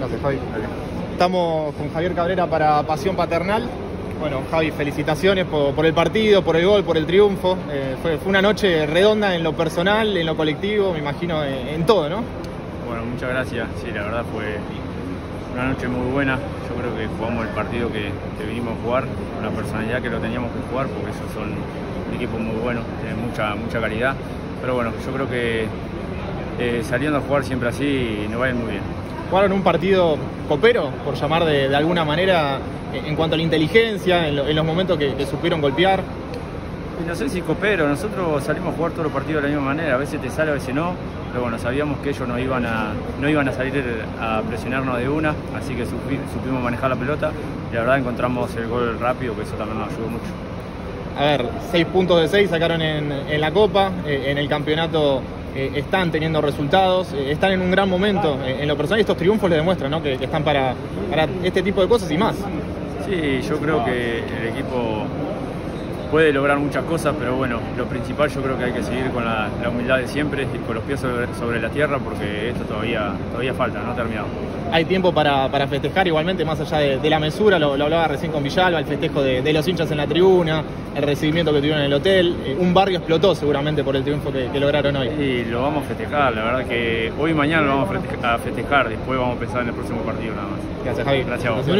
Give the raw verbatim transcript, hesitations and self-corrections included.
Gracias, Javi. Dale. Estamos con Javier Cabrera para Pasión Paternal. Bueno, Javi, felicitaciones por, por el partido, por el gol, por el triunfo. Eh, fue, fue una noche redonda en lo personal, en lo colectivo, me imagino, en, en todo, ¿no? Bueno, muchas gracias. Sí, la verdad fue una noche muy buena. Yo creo que jugamos el partido que, que vinimos a jugar, con la personalidad que lo teníamos que jugar, porque esos son un equipo muy bueno, tienen mucha, mucha calidad. Pero bueno, yo creo que eh, saliendo a jugar siempre así nos va a ir muy bien. Jugaron un partido copero, por llamar de, de alguna manera, en cuanto a la inteligencia, en, lo, en los momentos que, que supieron golpear. Y no sé si copero, nosotros salimos a jugar todos los partidos de la misma manera, a veces te sale, a veces no, pero bueno, sabíamos que ellos no iban a, no iban a salir a presionarnos de una, así que supimos manejar la pelota y la verdad encontramos el gol rápido, que eso también nos ayudó mucho. A ver, seis puntos de seis sacaron en, en la Copa, eh, en el campeonato eh, están teniendo resultados, eh, están en un gran momento. Eh, en lo personal estos triunfos les demuestran, ¿no?, que, que están para, para este tipo de cosas y más. Sí, yo creo que el equipo puede lograr muchas cosas, pero bueno, lo principal yo creo que hay que seguir con la, la humildad de siempre y con los pies sobre, sobre la tierra, porque esto todavía, todavía falta, no ha terminado. Hay tiempo para, para festejar igualmente, más allá de, de la mesura, lo, lo hablaba recién con Villalba, el festejo de, de los hinchas en la tribuna, el recibimiento que tuvieron en el hotel. Eh, un barrio explotó seguramente por el triunfo que, que lograron hoy. Sí, lo vamos a festejar, la verdad que hoy y mañana lo vamos a festejar, después vamos a pensar en el próximo partido nada más. Gracias, Javi. Gracias a vos.